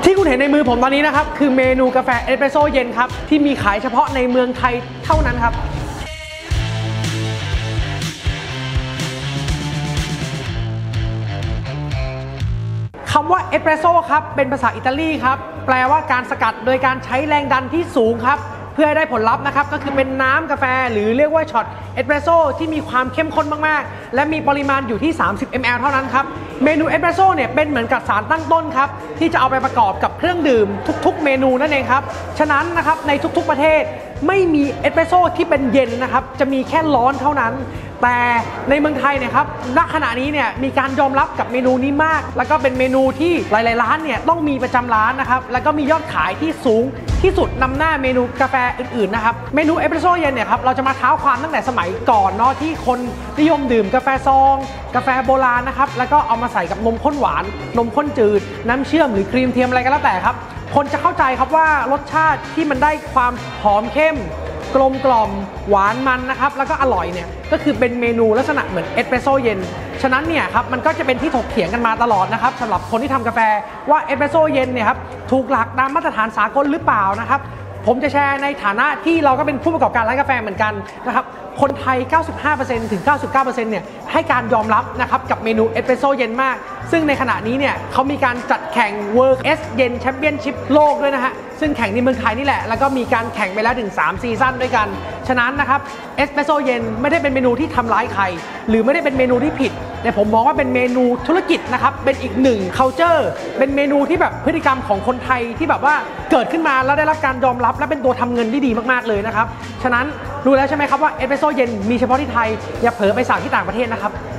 ที่คุณเห็นในมือผมตอนนี้นะครับคือเมนูกาแฟเอสเปรสโซ่เย็นครับที่มีขายเฉพาะในเมืองไทยเท่านั้นครับคำว่าเอสเปรสโซ่ครับเป็นภาษาอิตาลีครับแปลว่าการสกัดโดยการใช้แรงดันที่สูงครับเพื่อให้ได้ผลลัพธ์นะครับก็คือเป็นน้ำกาแฟหรือเรียกว่าช็อตเอสเปรสโซ่ที่มีความเข้มข้นมากๆและมีปริมาณอยู่ที่30 ml เท่านั้นครับเมนูเอสเปรสโซ่เนี่ยเป็นเหมือนกับสารตั้งต้นครับที่จะเอาไปประกอบกับเครื่องดื่มทุกๆเมนูนั่นเองครับฉะนั้นนะครับในทุกๆประเทศไม่มีเอสเปรสโซ่ที่เป็นเย็นนะครับจะมีแค่ร้อนเท่านั้นแต่ในเมืองไทยเนี่ยครับณขณะนี้เนี่ยมีการยอมรับกับเมนูนี้มากแล้วก็เป็นเมนูที่หลายๆร้านเนี่ยต้องมีประจำร้านนะครับแล้วก็มียอดขายที่สูงที่สุดนำหน้าเมนูกาแฟอื่นๆนะครับเมนูเอสเปรสโซ่เย็นเนี่ยครับเราจะมาเท้าความตั้งแต่สมัยก่อนเนาะที่คนนิยมดื่มกาแฟซองกาแฟโบราณนะครับแล้วก็เอามาใส่กับนมข้นหวานนมข้นจืดน้ำเชื่อมหรือครีมเทียมอะไรก็แล้วแต่ครับคนจะเข้าใจครับว่ารสชาติที่มันได้ความหอมเข้มกลมกล่อมหวานมันนะครับแล้วก็อร่อยเนี่ยก็คือเป็นเมนูลักษณะเหมือนเอสเปรสโซ่เย็นฉะนั้นเนี่ยครับมันก็จะเป็นที่ถกเถียงกันมาตลอดนะครับสำหรับคนที่ทำกาแฟว่าเอสเปรสโซ่เย็นเนี่ยครับถูกหลักตามมาตรฐานสากลหรือเปล่านะครับผมจะแชร์ในฐานะที่เราก็เป็นผู้ประกอบการร้านกาแฟเหมือนกันนะครับคนไทย 95% ถึง 99% เนี่ยให้การยอมรับนะครับกับเมนูเอสเปรสโซ่เย็นมากซึ่งในขณะนี้เนี่ยเขามีการจัดแข่ง World S เย็นแชมเปี้ยนชิพโลกด้วยนะฮะซึ่งแข่งในเมืองไทยนี่แหละแล้วก็มีการแข่งไปแล้วถึง3ซีซั่นด้วยกันฉะนั้นนะครับเอสเปรสโซ่เย็นไม่ได้เป็นเมนูที่ทำร้ายใครหรือไม่ได้เป็นเมนูที่ผิดแต่ผมมองว่าเป็นเมนูธุรกิจนะครับเป็นอีกหนึ่ง culture เป็นเมนูที่แบบพฤติกรรมของคนไทยที่แบบว่าเกิดขึ้นมาแล้วได้รับการยอมรับและเป็นตัวทำเงินที่ดีมากๆเลยนะครับฉะนั้นรู้แล้วใช่ไหมครับว่าเอสเปรสโซ่เย็นมีเฉพาะที่ไทยอย่าเผลอไปสั่งที่ต่างประเทศนะครับ